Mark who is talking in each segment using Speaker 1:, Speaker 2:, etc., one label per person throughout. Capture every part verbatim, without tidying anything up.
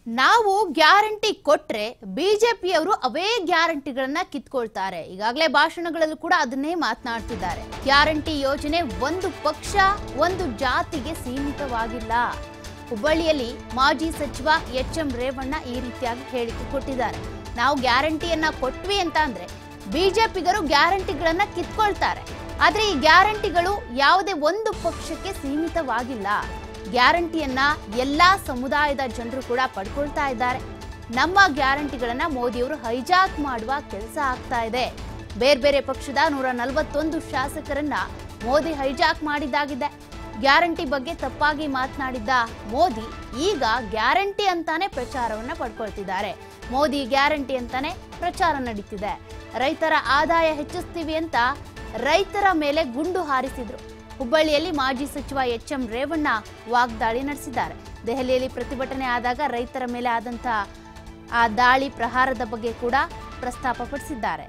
Speaker 1: ನಾವು ಗ್ಯಾರಂಟಿ ಕೊಟ್ರೆ ಬಿಜೆಪಿಯವರು ಅವೇ ಗ್ಯಾರಂಟಿಗಳನ್ನ ಕಿತ್ಕೊಳ್ತಾರೆ. ಈಗಾಗಲೇ ಭಾಷಣಗಳಲ್ಲೂ ಕೂಡ ಅದನ್ನೇ ಮಾತನಾಡ್ತಿದ್ದಾರೆ. ಗ್ಯಾರಂಟಿ ಯೋಜನೆ ಒಂದು ಪಕ್ಷ ಒಂದು ಜಾತಿಗೆ ಸೀಮಿತವಾಗಿಲ್ಲ. ಹುಬ್ಬಳ್ಳಿಯಲ್ಲಿ ಮಾಜಿ ಸಚಿವ ಎಚ್ ಎಂ ರೇವಣ್ಣ ಈ ರೀತಿಯಾಗಿ ಹೇಳಿಕೆ ಕೊಟ್ಟಿದ್ದಾರೆ. ನಾವು ಗ್ಯಾರಂಟಿಯನ್ನ ಕೊಟ್ವಿ ಅಂತ ಅಂದ್ರೆ ಬಿಜೆಪಿಗರು ಗ್ಯಾರಂಟಿಗಳನ್ನ ಕಿತ್ಕೊಳ್ತಾರೆ. ಆದ್ರೆ ಈ ಗ್ಯಾರಂಟಿಗಳು ಯಾವುದೇ ಒಂದು ಪಕ್ಷಕ್ಕೆ ಸೀಮಿತವಾಗಿಲ್ಲ. ಗ್ಯಾರಂಟಿಯನ್ನ ಎಲ್ಲಾ ಸಮುದಾಯದ ಜನರು ಕೂಡ ಪಡ್ಕೊಳ್ತಾ ಇದ್ದಾರೆ. ನಮ್ಮ ಗ್ಯಾರಂಟಿಗಳನ್ನ ಮೋದಿಯವರು ಹೈಜಾಕ್ ಮಾಡುವ ಕೆಲಸ ಆಗ್ತಾ ಇದೆ. ಬೇರೆ ಬೇರೆ ಪಕ್ಷದ ನೂರ ನಲವತ್ತೊಂದು ಶಾಸಕರನ್ನ ಮೋದಿ ಹೈಜಾಕ್ ಮಾಡಿದ್ದಾಗಿದೆ. ಗ್ಯಾರಂಟಿ ಬಗ್ಗೆ ತಪ್ಪಾಗಿ ಮಾತನಾಡಿದ್ದ ಮೋದಿ ಈಗ ಗ್ಯಾರಂಟಿ ಅಂತಾನೆ ಪ್ರಚಾರವನ್ನ ಪಡ್ಕೊಳ್ತಿದ್ದಾರೆ. ಮೋದಿ ಗ್ಯಾರಂಟಿ ಅಂತಾನೆ ಪ್ರಚಾರ ನಡೀತಿದೆ. ರೈತರ ಆದಾಯ ಹೆಚ್ಚಿಸ್ತೀವಿ ಅಂತ ರೈತರ ಮೇಲೆ ಗುಂಡು ಹಾರಿಸಿದ್ರು. ಹುಬ್ಬಳ್ಳಿಯಲ್ಲಿ ಮಾಜಿ ಸಚಿವ ಎಚ್ ಎಂ ರೇವಣ್ಣ ವಾಗ್ದಾಳಿ ನಡೆಸಿದ್ದಾರೆ. ದೆಹಲಿಯಲ್ಲಿ ಪ್ರತಿಭಟನೆ ಆದಾಗ ರೈತರ ಮೇಲೆ ಆದಂತ ಆ ದಾಳಿ ಪ್ರಹಾರದ ಬಗ್ಗೆ ಕೂಡ ಪ್ರಸ್ತಾಪ ಪಡಿಸಿದ್ದಾರೆ.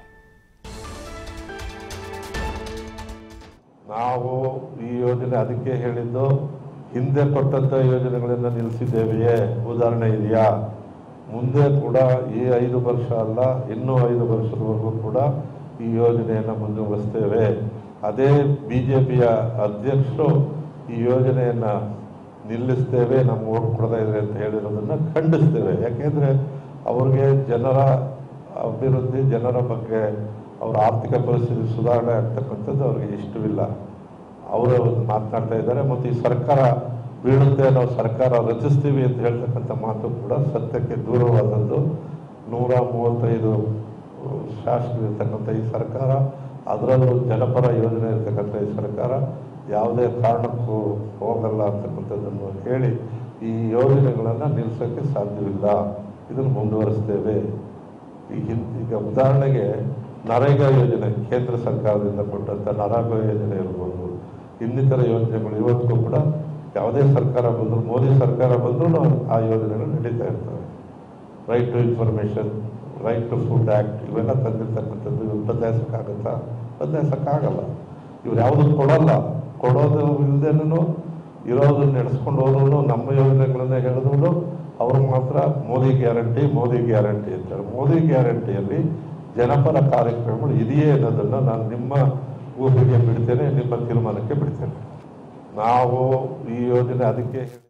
Speaker 2: ನಾವು ಈ ಯೋಜನೆ ಅದಕ್ಕೆ ಹೇಳಿದ್ದು, ಹಿಂದೆ ಕೊಟ್ಟಂತ ಯೋಜನೆಗಳನ್ನ ನಿಲ್ಲಿಸಿದ್ದೇವೆಯೇ, ಉದಾಹರಣೆ ಇದೆಯಾ? ಮುಂದೆ ಕೂಡ ಈ ಐದು ವರ್ಷ ಅಲ್ಲ, ಇನ್ನೂ ಐದು ವರ್ಷದವರೆಗೂ ಕೂಡ ಈ ಯೋಜನೆಯನ್ನು ಮುಂದುವರಿಸ್ತೇವೆ. ಅದೇ ಬಿ ಜೆ ಪಿಯ ಅಧ್ಯಕ್ಷರು ಈ ಯೋಜನೆಯನ್ನು ನಿಲ್ಲಿಸ್ತೇವೆ, ನಮ್ಗೆ ಓಟ್ ಕೊಡದೇ ಇದೆ ಅಂತ ಹೇಳಿರೋದನ್ನು ಖಂಡಿಸ್ತೇವೆ. ಯಾಕೆಂದರೆ ಅವ್ರಿಗೆ ಜನರ ಅಭಿವೃದ್ಧಿ, ಜನರ ಬಗ್ಗೆ ಅವರ ಆರ್ಥಿಕ ಪರಿಸ್ಥಿತಿ ಸುಧಾರಣೆ ಆಗ್ತಕ್ಕಂಥದ್ದು ಅವ್ರಿಗೆ ಇಷ್ಟವಿಲ್ಲ. ಅವರು ಮಾತನಾಡ್ತಾ ಇದ್ದಾರೆ. ಮತ್ತು ಈ ಸರ್ಕಾರ ಬೀಳುತ್ತೆ, ನಾವು ಸರ್ಕಾರ ರಚಿಸ್ತೀವಿ ಅಂತ ಹೇಳ್ತಕ್ಕಂಥ ಮಾತು ಕೂಡ ಸತ್ಯಕ್ಕೆ ದೂರವಾದದ್ದು. ನೂರ ಮೂವತ್ತೈದು ಶಾಸಕರಿರ್ತಕ್ಕಂಥ ಈ ಸರ್ಕಾರ, ಅದರಲ್ಲೂ ಜನಪರ ಯೋಜನೆ ಇರ್ತಕ್ಕಂಥ ಈ ಸರ್ಕಾರ ಯಾವುದೇ ಕಾರಣಕ್ಕೂ ಹೋಗಲ್ಲ ಅಂತಕ್ಕಂಥದ್ದನ್ನು ಹೇಳಿ ಈ ಯೋಜನೆಗಳನ್ನು ನಿಲ್ಲಿಸೋಕ್ಕೆ ಸಾಧ್ಯವಿಲ್ಲ. ಇದನ್ನು ಮುಂದುವರಿಸ್ತೇವೆ. ಈಗ ಈಗ ಉದಾಹರಣೆಗೆ ನರೇಗಾ ಯೋಜನೆ, ಕೇಂದ್ರ ಸರ್ಕಾರದಿಂದ ಕೊಟ್ಟಂಥ ನರೇಗಾ ಯೋಜನೆ ಇರ್ಬೋದು, ಇನ್ನಿತರ ಯೋಜನೆಗಳು ಇವತ್ತಿಗೂ ಕೂಡ ಯಾವುದೇ ಸರ್ಕಾರ ಬಂದರೂ, ಮೋದಿ ಸರ್ಕಾರ ಬಂದರೂ ಆ ಯೋಜನೆಗಳು ನಡೀತಾ ಇರ್ತವೆ. Right to information, right to food act, ಇವೆಲ್ಲ ತಂದಿರ್ತಕ್ಕಂಥದ್ದು ಇವ್ರು ಬದಲಾಯಿಸೋಕ್ಕಾಗತ್ತಾ? ಬದಲಾಯಿಸೋಕ್ಕಾಗಲ್ಲ. ಇವ್ರು ಯಾವುದೂ ಕೊಡೋಲ್ಲ. ಕೊಡೋದು ಇಲ್ಲದೇನೂ ಇರೋದನ್ನು ನಡೆಸ್ಕೊಂಡು ಹೋದ್ರು, ನಮ್ಮ ಯೋಜನೆಗಳನ್ನೇ ಹೇಳಿದ್ರು ಅವ್ರು ಮಾತ್ರ ಮೋದಿ ಗ್ಯಾರಂಟಿ, ಮೋದಿ ಗ್ಯಾರಂಟಿ ಅಂತಾರೆ. ಮೋದಿ ಗ್ಯಾರಂಟಿಯಲ್ಲಿ ಜನಪರ ಕಾರ್ಯಕ್ರಮಗಳು ಇದೆಯೇ ಅನ್ನೋದನ್ನು ನಾನು ನಿಮ್ಮ ಊಹೆಗೆ ಬಿಡ್ತೇನೆ, ನಿಮ್ಮ ತೀರ್ಮಾನಕ್ಕೆ ಬಿಡ್ತೇನೆ. ನಾವು ಈ ಯೋಜನೆ ಅದಕ್ಕೆ